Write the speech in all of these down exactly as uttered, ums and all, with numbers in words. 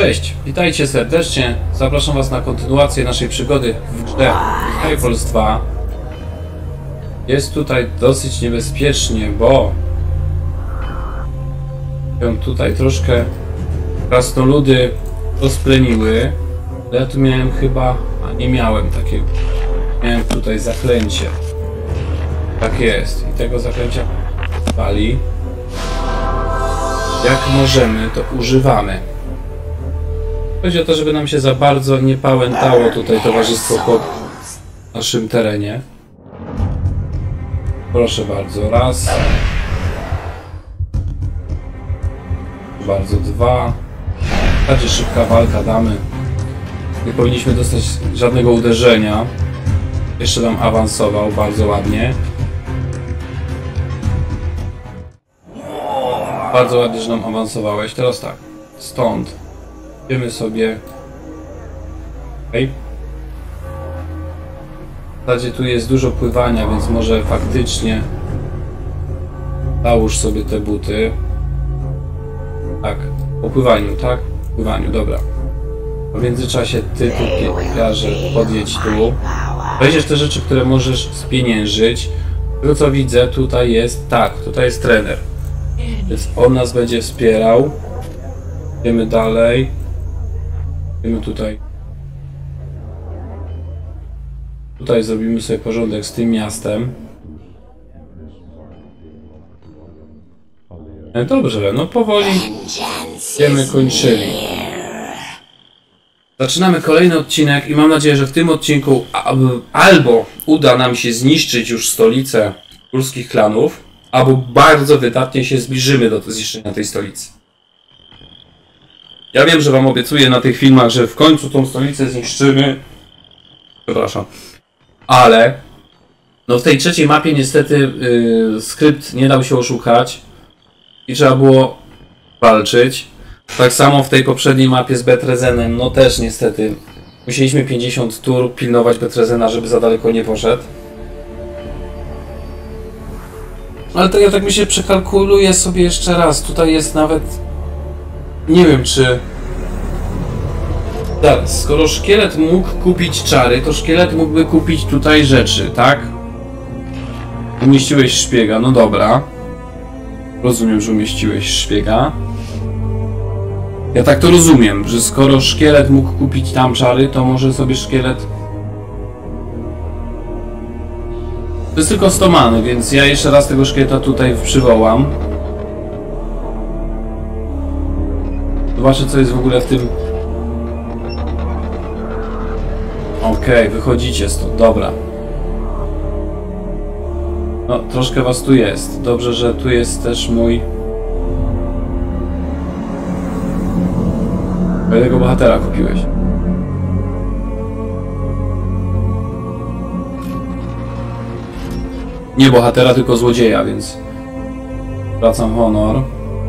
Cześć, witajcie serdecznie. Zapraszam Was na kontynuację naszej przygody w grze Skyfalls dwa. Jest tutaj dosyć niebezpiecznie, bo ją tutaj troszkę krasnoludy rozpleniły. Ale ja tu miałem chyba, a nie miałem takiego. Miałem tutaj zaklęcie. Tak jest. I tego zaklęcia wali. Jak możemy, to używamy. Chodzi o to, żeby nam się za bardzo nie pałętało tutaj towarzystwo po naszym terenie. Proszę bardzo, raz. Bardzo, dwa. Będzie szybka walka, damy. Nie powinniśmy dostać żadnego uderzenia. Jeszcze nam awansował bardzo ładnie. Bardzo ładnie, że nam awansowałeś. Teraz tak, stąd idziemy sobie. Okay. W zasadzie tu jest dużo pływania, więc może faktycznie załóż sobie te buty. Tak, po pływaniu, tak? Po pływaniu, dobra. W międzyczasie ty, ty piarze, podjedź tu. Weźmiesz te rzeczy, które możesz spieniężyć. Z tego co widzę, tutaj jest, tak, tutaj jest trener. Więc on nas będzie wspierał. Idziemy dalej. Idziemy tutaj. Tutaj zrobimy sobie porządek z tym miastem. Dobrze, no powoli będziemy kończyli. Zaczynamy kolejny odcinek i mam nadzieję, że w tym odcinku albo uda nam się zniszczyć już stolicę królskich klanów, albo bardzo wydatnie się zbliżymy do zniszczenia tej stolicy. Ja wiem, że wam obiecuję na tych filmach, że w końcu tą stolicę zniszczymy. Przepraszam. Ale no w tej trzeciej mapie niestety yy, skrypt nie dał się oszukać i trzeba było walczyć. Tak samo w tej poprzedniej mapie z Betrezenem, no też niestety musieliśmy pięćdziesiąt tur pilnować Betrezena, żeby za daleko nie poszedł. Ale to ja tak myślę, przekalkuluję sobie jeszcze raz. Tutaj jest nawet... Nie wiem czy... Tak, skoro szkielet mógł kupić czary, to szkielet mógłby kupić tutaj rzeczy, tak? Umieściłeś szpiega, no dobra. Rozumiem, że umieściłeś szpiega. Ja tak to rozumiem, że skoro szkielet mógł kupić tam czary, to może sobie szkielet... To jest tylko sto many, więc ja jeszcze raz tego szkieleta tutaj przywołam. Zobaczę, co jest w ogóle w tym... Okej, okay, wychodzicie stąd, dobra. No, troszkę was tu jest. Dobrze, że tu jest też mój... Kolejnego bohatera kupiłeś. Nie bohatera, tylko złodzieja, więc... Wracam honor.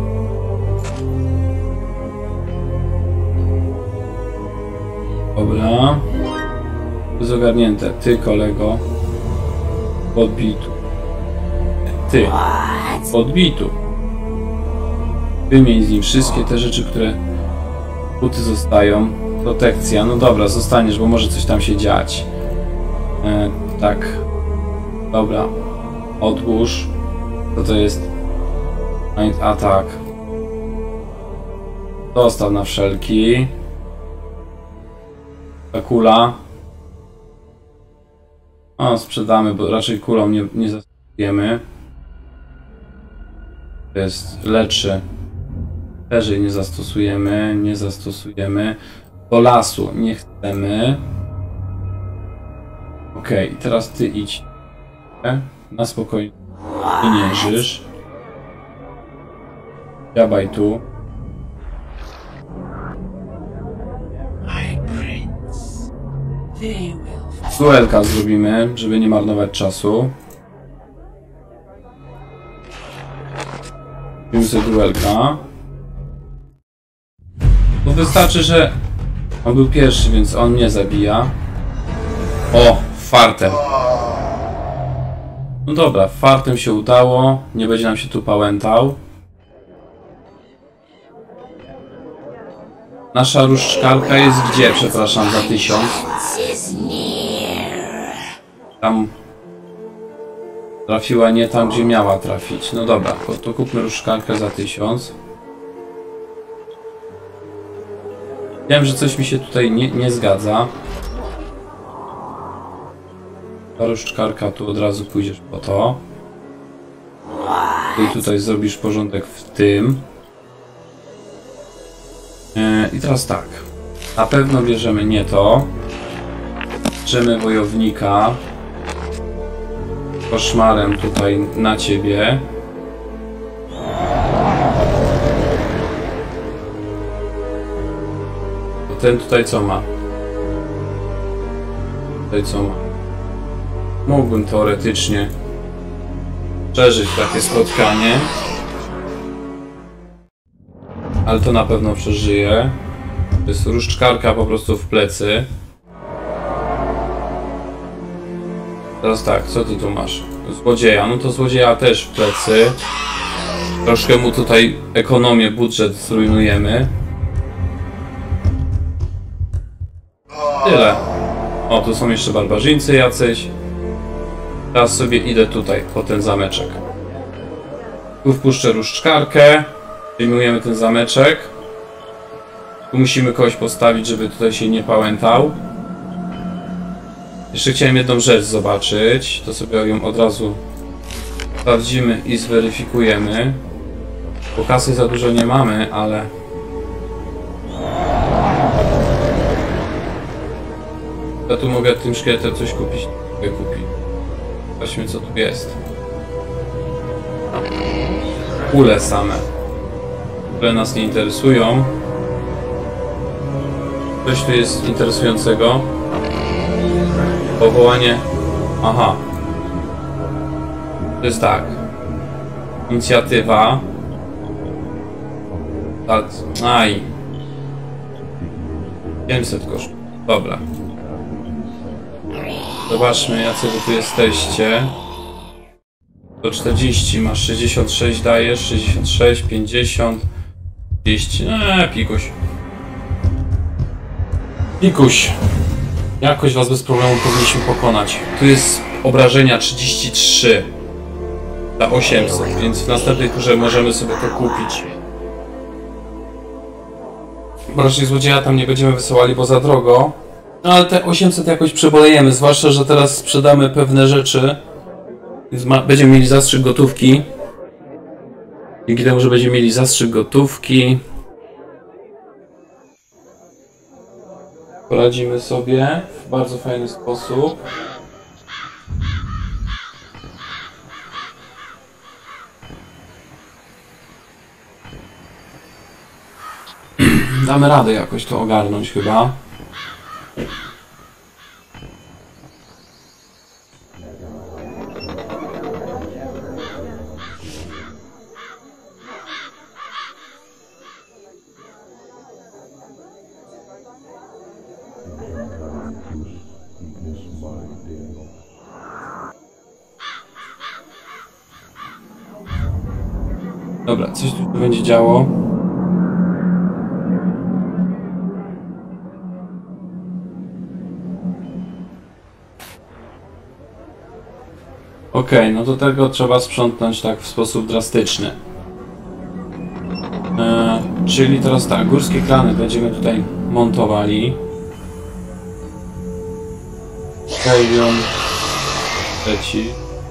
Dobra. To jest ogarnięte. Ty, kolego. Podbitu. Ty. Podbitu. Wymień z nim wszystkie te rzeczy, które... Buty zostają. Protekcja. No dobra, zostaniesz, bo może coś tam się dziać. E, tak. Dobra. Odłóż. Co to jest? Mind attack. Dostaw na wszelki. Ta kula. O, sprzedamy, bo raczej kulą nie, nie zastosujemy. To jest leczy. Też nie zastosujemy, nie zastosujemy. Do lasu nie chcemy. Okej, okay, teraz ty idź. Na spokojnie. Pieniężysz. Jabaj tu. Duelka zrobimy, żeby nie marnować czasu. Zrobimy sobie duelka. Bo wystarczy, że on był pierwszy, więc on mnie zabija. O, fartem. No dobra, fartem się udało. Nie będzie nam się tu pałętał. Nasza różdżkarka jest gdzie? Przepraszam, za tysiąc. Tam trafiła nie tam, gdzie miała trafić. No dobra, to, to kupmy różdżkarkę za tysiąc. Wiem, że coś mi się tutaj nie, nie zgadza. Ta różdżkarka, tu od razu pójdziesz po to. I tutaj zrobisz porządek w tym. Yy, I teraz tak. Na pewno bierzemy nie to. Bierzemy wojownika. Koszmarem tutaj na ciebie. Ten tutaj co ma? Tutaj co ma? Mógłbym teoretycznie przeżyć takie spotkanie. Ale to na pewno przeżyje. To jest różdżkarka po prostu w plecy. Teraz tak, co ty tu masz? Złodzieja. No to złodzieja też w plecy. Troszkę mu tutaj ekonomię, budżet zrujnujemy. Tyle. O, tu są jeszcze barbarzyńcy jacyś. Teraz sobie idę tutaj, po ten zameczek. Tu wpuszczę różdżkarkę. Wyjmujemy ten zameczek. Tu musimy kogoś postawić, żeby tutaj się nie pałętał. Jeszcze chciałem jedną rzecz zobaczyć. To sobie ją od razu sprawdzimy i zweryfikujemy. Bo kasy za dużo nie mamy, ale... Ja tu mogę tym szkieletem coś kupić. Mogę kupić. Zobaczmy, co tu jest. Kule same. Kule nas nie interesują. Coś tu jest interesującego. Powołanie... Aha. To jest tak. Inicjatywa. Tak. Aj. pięćset kosztuje. Dobra. Zobaczmy, jacy wy tu jesteście. Do czterdzieści masz, sześćdziesiąt sześć dajesz, sześćdziesiąt sześć, pięćdziesiąt, trzydzieści. Eee, pikuś. Pikuś. Jakoś was bez problemu powinniśmy pokonać. Tu jest obrażenia trzydzieści trzy za osiemset, więc w następnej turze możemy sobie to kupić. Bo raczej złodzieja tam nie będziemy wysyłali, bo za drogo. No ale te osiemset jakoś przebolejemy, zwłaszcza, że teraz sprzedamy pewne rzeczy. Więc ma, będziemy mieli zastrzyk gotówki. Dzięki temu, że będziemy mieli zastrzyk gotówki, poradzimy sobie w bardzo fajny sposób. Damy radę jakoś to ogarnąć chyba. Dobra, coś tu będzie działo. Okej, okay, no do tego trzeba sprzątnąć tak w sposób drastyczny. Eee, czyli teraz tak, górskie klany będziemy tutaj montowali. Kalion leci.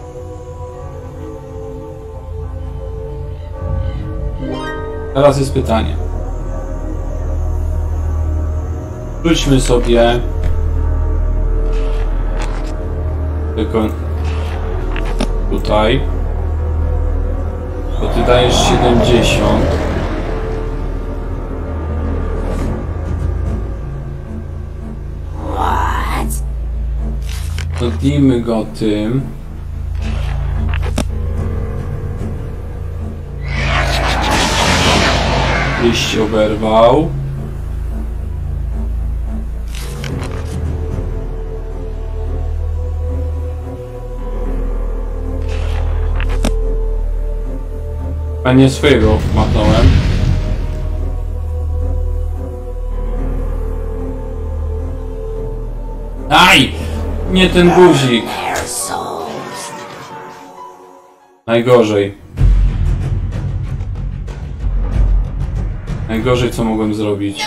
Teraz jest pytanie. Rzućmy sobie tylko tutaj, bo ty dajesz siedemdziesiąt. Dodnijmy go tym. Liść oberwał. A nie swojego machnąłem. Nie ten guzik. Najgorzej. Najgorzej, co mogłem zrobić.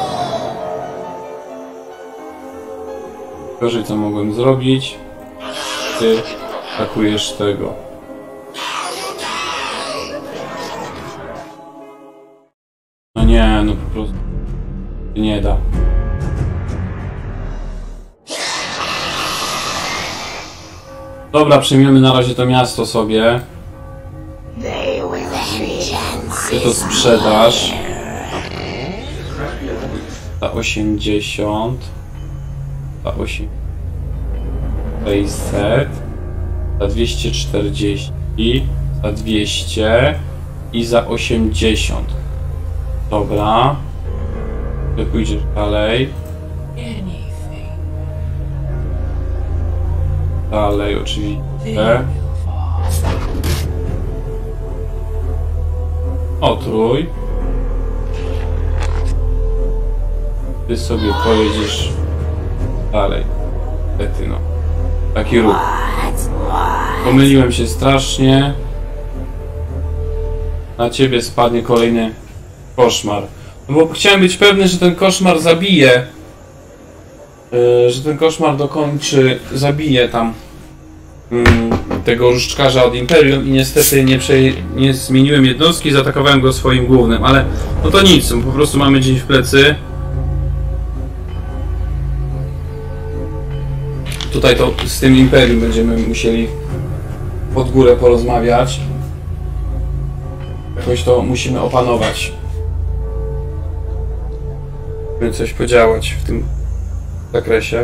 Najgorzej, co mogłem zrobić. Ty atakujesz tego. No nie, no po prostu nie da. Dobra, przyjmiemy na razie to miasto sobie. Ty to sprzedasz. Za osiemdziesiąt. Za osiemdziesiąt. sześćset. Za dwieście czterdzieści. Za dwieście. I za osiemdziesiąt. Dobra. Ty pójdziesz dalej. Dalej oczywiście. Otrój. Ty sobie pojedziesz dalej. Niestety no. Taki ruch. Pomyliłem się strasznie. Na ciebie spadnie kolejny koszmar. No bo chciałem być pewny, że ten koszmar zabije. Yy, że ten koszmar dokończy, zabije tam yy, tego różdżkarza od Imperium i niestety nie, przej nie zmieniłem jednostki, zaatakowałem go swoim głównym, ale no to nic, po prostu mamy dzień w plecy. Tutaj to z tym Imperium będziemy musieli pod górę porozmawiać. Jakoś to musimy opanować. Musimy coś podziałać w tym zakresie.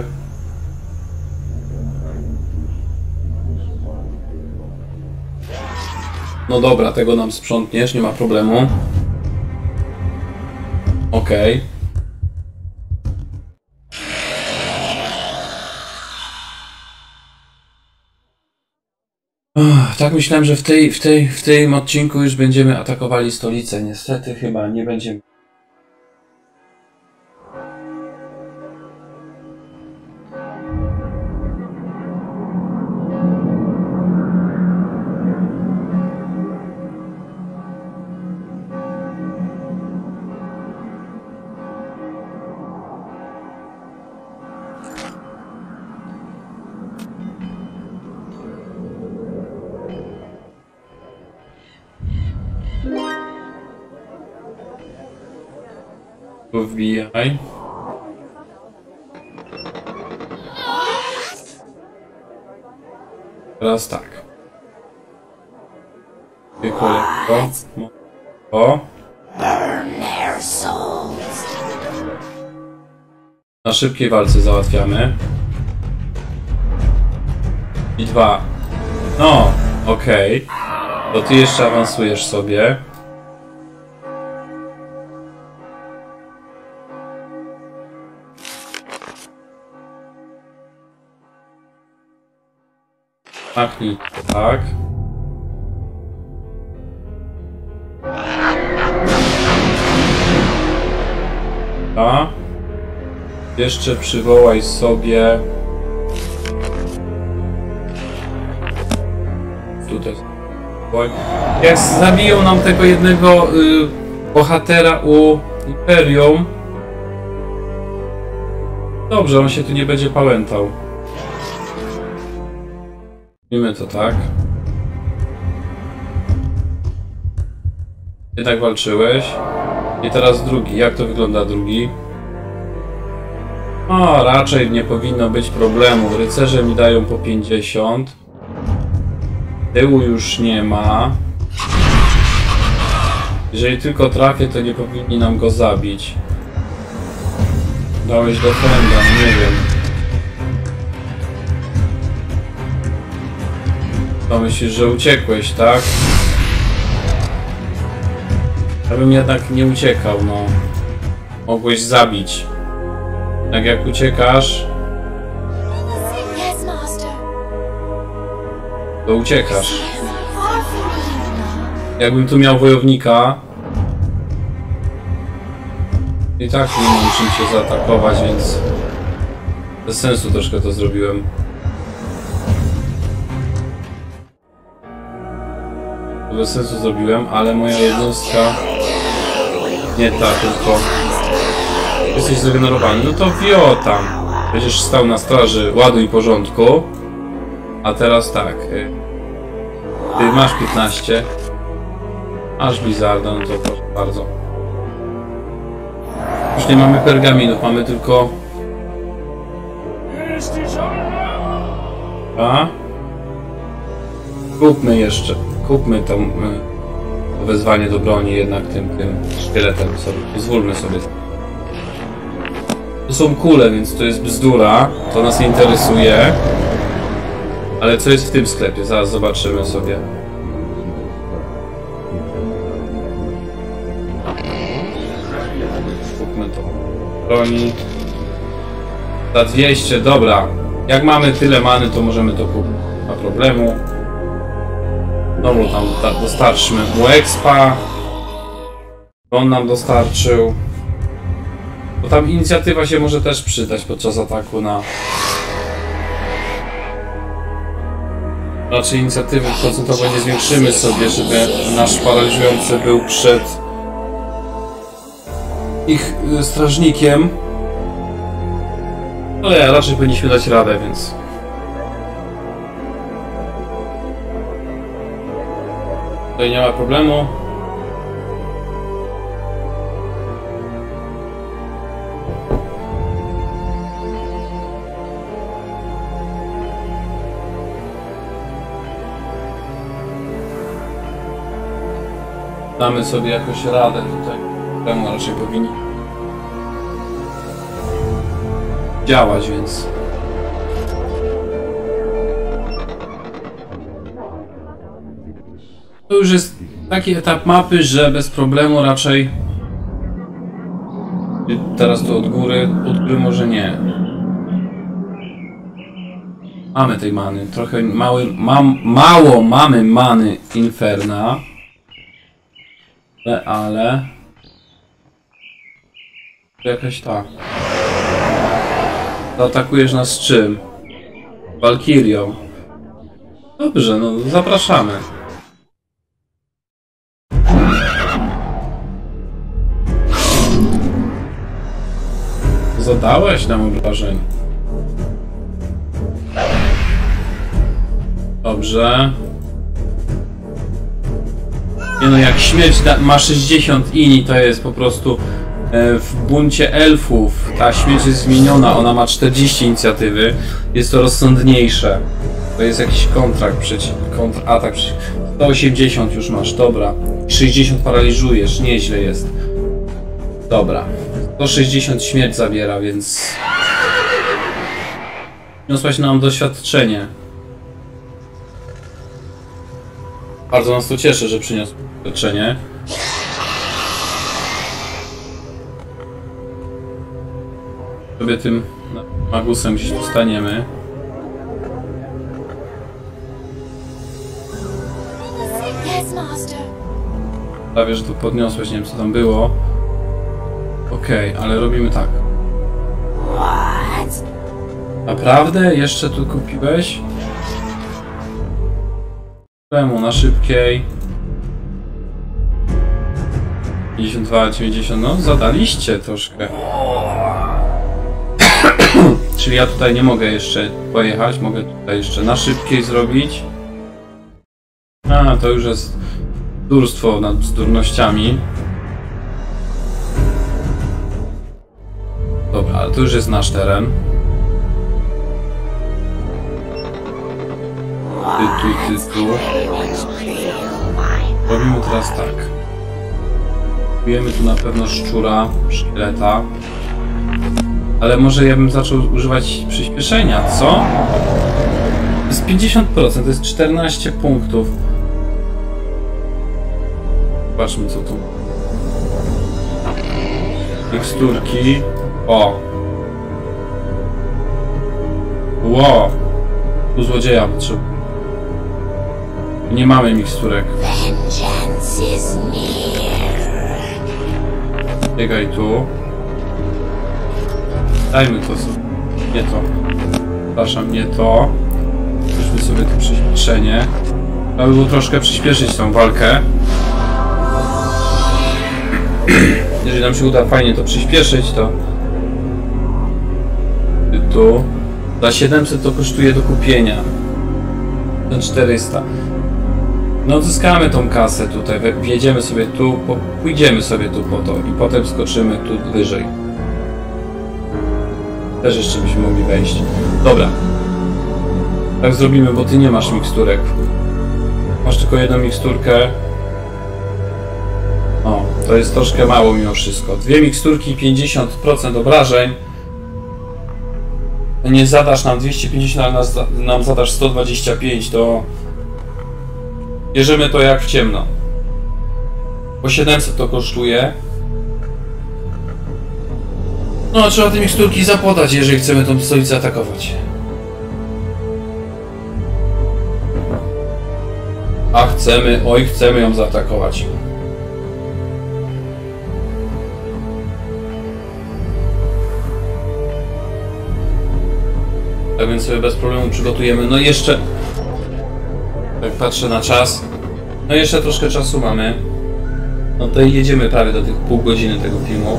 No dobra, tego nam sprzątniesz, nie ma problemu. Okej. Ach, tak myślałem, że w, tej, w, tej, w tym odcinku już będziemy atakowali stolicę. Niestety chyba nie będziemy. Wbijaj. Teraz tak. Dwie kolego. O. Na szybkiej walce załatwiamy. I dwa. No, okej. Okay. To ty jeszcze awansujesz sobie. Machnij, tak. A. Jeszcze przywołaj sobie. Tutaj. Jak zabiją nam tego jednego y, bohatera u Imperium. Dobrze, on się tu nie będzie pałętał. Robimy to tak. Jednak walczyłeś. I teraz drugi. Jak to wygląda drugi? O, raczej nie powinno być problemu. Rycerze mi dają po pięćdziesiąt. Tyłu już nie ma. Jeżeli tylko trafię, to nie powinni nam go zabić. Dałeś defenda, nie wiem. To myślisz, że uciekłeś, tak? Ja bym jednak nie uciekał, no. Mogłeś zabić. Tak jak uciekasz, to uciekasz. Jakbym tu miał wojownika, i tak nie mam czym się zaatakować, więc bez sensu troszkę to zrobiłem. bez sensu zrobiłem, ale moja jednostka... Nie ta, tylko... Jesteś zregenerowany. No to wio tam. Będziesz stał na straży ładu i porządku. A teraz tak. Ty masz piętnaście. Masz Blizzarda, no to proszę bardzo. Już nie mamy pergaminów, mamy tylko... A? Kupmy jeszcze. Kupmy to, to wezwanie do broni jednak tym, tym szkieletem sobie. Pozwólmy sobie. To są kule, więc to jest bzdura. To nas nie interesuje. Ale co jest w tym sklepie? Zaraz zobaczymy sobie. Kupmy to. Broni. Za dwieście, dobra. Jak mamy tyle many, to możemy to kupić. Nie ma problemu. Znowu tam dostarczymy mu expa. On nam dostarczył. Bo tam inicjatywa się może też przydać podczas ataku na... Raczej inicjatywy procentowo nie zwiększymy sobie, żeby nasz paraliżujący był przed ich strażnikiem. Ale raczej powinniśmy dać radę, więc... Tutaj nie ma problemu. Damy sobie jakoś radę tutaj. Temu raczej powinni działać, więc... To już jest taki etap mapy, że bez problemu raczej... Teraz to od góry, od góry może nie. Mamy tej many, trochę mały, mam, mało mamy many Inferna. Ale, ale... Jakaś ta... Zaatakujesz nas z czym? Walkirią. Dobrze, no zapraszamy. Zadałeś nam obrażeń. Dobrze. Nie no, jak śmierć da, ma sześćdziesiąt ini, to jest po prostu e, w buncie elfów. Ta śmierć jest zmieniona, ona ma czterdzieści inicjatywy. Jest to rozsądniejsze. To jest jakiś kontrakt przeciw, kontratak przeciw. sto osiemdziesiąt już masz, dobra. sześćdziesiąt paraliżujesz, nieźle jest. Dobra. sto sześćdziesiąt śmierć zabiera, więc... Niosłaś nam doświadczenie. Bardzo nas to cieszy, że przyniosł doświadczenie. Sobie tym magusem gdzieś tu staniemy. Prawie, że to podniosłeś, nie wiem co tam było. Okej, okay, ale robimy tak. Naprawdę? Jeszcze tu kupiłeś? Czemu? Na szybkiej. pięćdziesiąt dwa, dziewięćdziesiąt, no zadaliście troszkę. Czyli ja tutaj nie mogę jeszcze pojechać, mogę tutaj jeszcze na szybkiej zrobić. A, to już jest bzdurstwo nad bzdurnościami. Dobra, ale to już jest nasz teren. Ty tu, ty tu. Robimy teraz tak. Bijemy tu na pewno szczura, szkieleta. Ale może ja bym zaczął używać przyspieszenia, co? To jest pięćdziesiąt procent, to jest czternaście punktów. Zobaczmy co tu. Teksturki. O! Ło! Tu złodzieja potrzebuje. Nie mamy miksturek. Biegaj tu. Dajmy to sobie. Nie to. Przepraszam, nie to. Weźmy sobie to przyspieszenie. Trzeba by było troszkę przyspieszyć tą walkę. Jeżeli nam się uda fajnie to przyspieszyć, to tu za siedemset to kosztuje do kupienia. Za czterysta. No odzyskamy tą kasę tutaj, wjedziemy sobie tu, po, pójdziemy sobie tu po to i potem skoczymy tu wyżej. Też jeszcze byśmy mogli wejść. Dobra. Tak zrobimy, bo ty nie masz miksturek. Masz tylko jedną miksturkę. O, to jest troszkę mało mimo wszystko. Dwie miksturki, pięćdziesiąt procent obrażeń. Nie zadasz nam dwieście pięćdziesiąt, ale nam zadasz sto dwadzieścia pięć, to bierzemy to jak w ciemno. Po siedemset to kosztuje. No, trzeba te miksturki zapodać, jeżeli chcemy tą stolicę atakować. A chcemy, oj, chcemy ją zaatakować. Tak więc sobie bez problemu przygotujemy. No jeszcze, jak patrzę na czas, no jeszcze troszkę czasu mamy. No to jedziemy prawie do tych pół godziny tego filmu.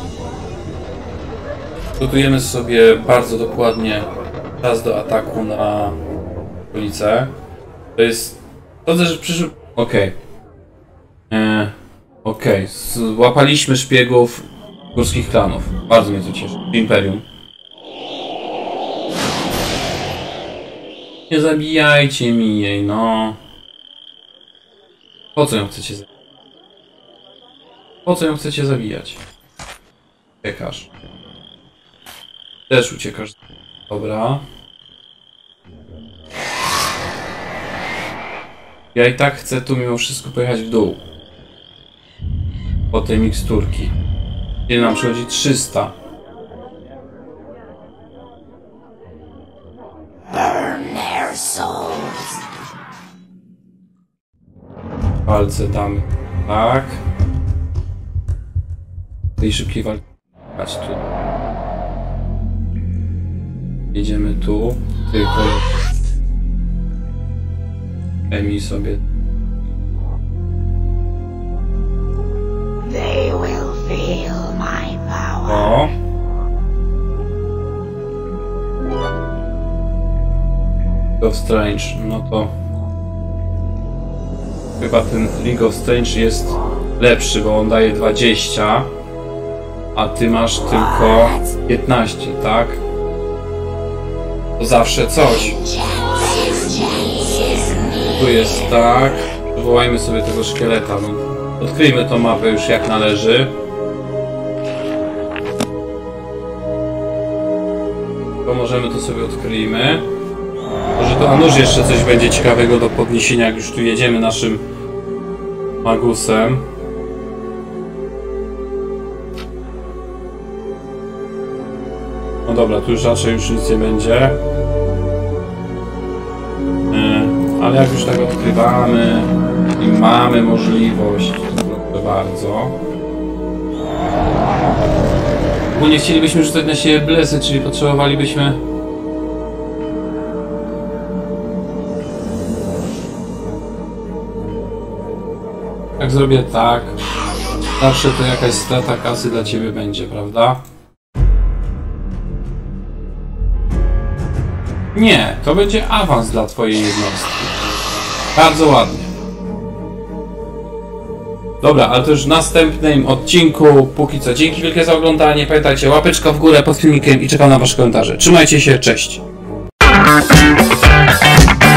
Gotujemy sobie bardzo dokładnie czas do ataku na ulicę. To jest... Sądzę, że w przyszłym... Okej. Okay. Okej. Okay. Złapaliśmy szpiegów górskich klanów. Bardzo mnie to cieszy. Imperium. Nie zabijajcie mi jej, no. Po co ją chcecie zabijać? Po co ją chcecie zabijać? Uciekasz. Też uciekasz. Dobra. Ja i tak chcę tu mimo wszystko pojechać w dół. Po tej miksturki. Ile nam przychodzi? trzysta. Palce damy. Tak. Tej szybkiej walki. Tu. Jedziemy tu. Tylko Emi sobie. O. League of Strange, no to chyba ten League of Strange jest lepszy, bo on daje dwadzieścia, a ty masz tylko piętnaście, tak? To zawsze coś. Tu jest tak. Wywołajmy sobie tego szkieleta. No. Odkryjmy tą mapę już jak należy. To możemy to sobie odkryjmy. Może to, a nuż jeszcze coś będzie ciekawego do podniesienia, jak już tu jedziemy naszym magusem. No dobra, tu już raczej już nic nie będzie. Ale jak już tak odkrywamy i mamy możliwość, to proszę bardzo. Bo nie chcielibyśmy rzucać na siebie blesy, czyli potrzebowalibyśmy... Jak zrobię tak, zawsze to jakaś strata kasy dla ciebie będzie, prawda? Nie, to będzie awans dla twojej jednostki. Bardzo ładnie. Dobra, ale to już w następnym odcinku. Póki co, dzięki wielkie za oglądanie. Pamiętajcie, łapeczka w górę pod filmikiem i czekam na wasze komentarze. Trzymajcie się, cześć!